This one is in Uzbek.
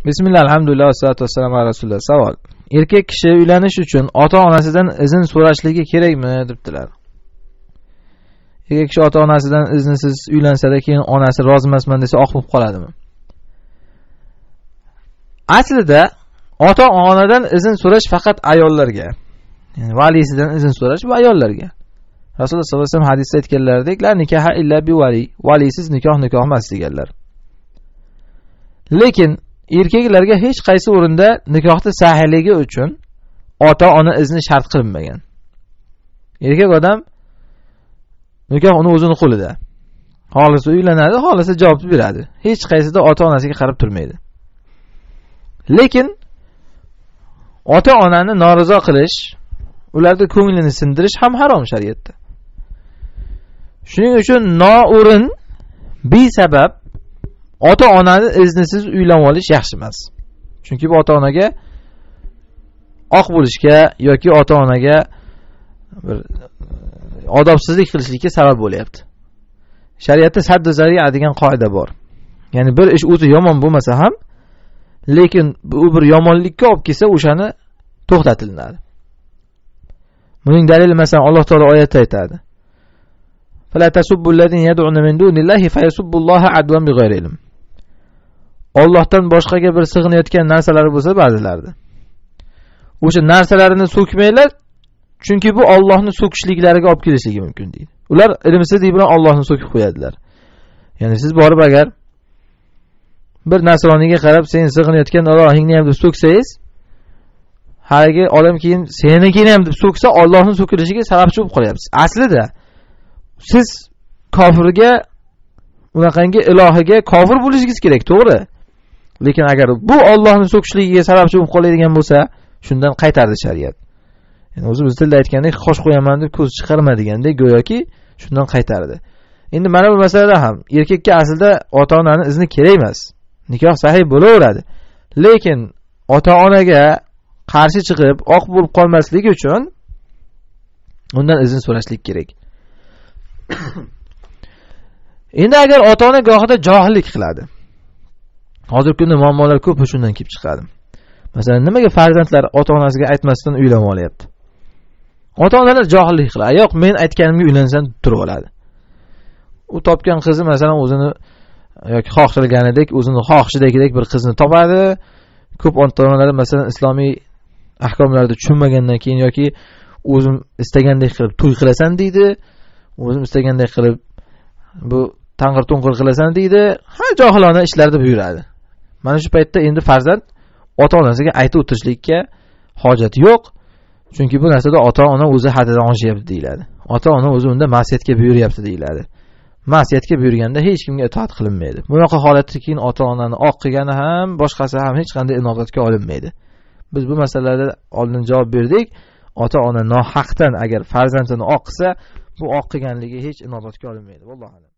Bismillah, alhamdulillah, vassalatu vassalamu ala rasulillah. Savol. Erkak kishi uylanish uchun ota-onasidan izn so'rashligi kerakmi, debdilar. Erkak kishi ota-onasidan iznsiz uylansa-da, keyin onasi rozi emasman desa, oq bo'lib qoladimi? Aslida ota-onadan izn so'rash faqat ayollarga. Ya'ni valisidan izn so'rash bu ayollarga. Rasululloh sollallohu alayhi vasallam hadisda aytganlaridek, la nikaha illa bi vali. Valisiz nikoh emas deganlar. Lekin erkaklarga hech qaysi o'rinda nikohning sahihligi uchun ota-ona izni shart qilinmagan. Erkak odam nikoh uni o'zining qo'lida. Xohlasa uylanadi, xohlasa javob beradi. Hech qaysida ota-onasiga qarab turmaydi. Lekin ota-onani norizo qilish, ularning ko'nglini sindirish ham harom shariatda. Shuning uchun noo'rin besabab ota-onani iznisiz uylanib olish yaxshi emas. Chunki bu ota-onaga oq bo'lishga yoki ota-onaga bir odobsizlik qilishlikka sabab bo'lyapti. Shariatda saddu zari'a degan qoida bor. Ya'ni bir ish o'zi yomon bo'lmasa ham, lekin bu bir yomonlikka olib kelsa, o'shani to'xtatilinadi. Buning dalili masalan Alloh taolo oyatda aytadi. Fala tasubbul-ladina yad'una min dunillahi fayasubbulloha adwan bighayri ilm. Allohdan boshqaga bir sig'inayotgan narsalar bo'lsa ba'zilarida. O'sha narsalarini so'kmanglar, chunki bu Allohning so'kishliklariga olib kelishligi mumkin deydi. Ular ilmsizlik bilan Allohni so'kib qo'yadilar. Ya'ni siz borib agar bir nasroniyga qarab sen sig'inayotgan Allohingni ham deb so'ksangiz, haligi odam keyin senikini ham deb so'ksa, Allohning so'kilishiga sababchi bo'lib qolyapsiz. Aslida siz kofirga, unaqangi ilohiga kofir bo'lishingiz kerak, to'g'ri? Lekin agar bu Allohning so'kishligiga sababchi bo'lib qoladigan bo'lsa, shundan qaytardi shariat. Ya'ni o'zi biz tilda aytgandek, qosh qo'yaman deb ko'z chiqarma degandek, go'yoki shundan qaytardi. Endi mana bu masalada ham erkakka aslida ota-onaning izni kerak emas. Nikoh sahih bo'laveradi. Lekin ota-onaga qarshi chiqib, oq bo'lib qolmasligi uchun undan izn so'rashlik kerak. Endi agar ota-ona gohida johillik qiladi. Hozirgi kunda muammolar ko'p shundan kelib chiqadi. Masalan, nimaga farzandlar ota-onasiga aytmasdan uylanib olyapti? Ota-onalar johillik qiladi. Yo'q, men aytganimga uylansam turib oladi. U topgan qizi masalan o'zini yoki xohlaganidek, o'zini xohishidagidek bir qizni topadi. Ko'p ota-onalar masalan islomiy ahkomlarni tushunmagandan keyin yoki o'zim istagandek qilib to'y qilasan deydi. O'zim istagandek qilib bu tang'ir-to'ng'ir qilasan deydi. Har johilona ishlarda buyuradi. Mana shu paytda endi farzand ota-onasiga aytib o'tirishlikka hojat yo'q. Chunki bu narsada ota-ona o'zi haddidan oshyapti deyiladi. Ota-ona o'zi unda ma'siyatga buyuryapti deyiladi. Ma'siyatga buyurganda hech kimga itoat qilinmaydi. Bunaqa holatda keyin ota-onani oq qilgani ham, boshqasi ham hech qanday inobatga olinmaydi. Biz bu masalalarda oldin javob berdik. Ota-ona nohaqdan agar farzandini oq qilsa, bu oq qilganligi hech inobatga olinmaydi. Vallohu a'lam.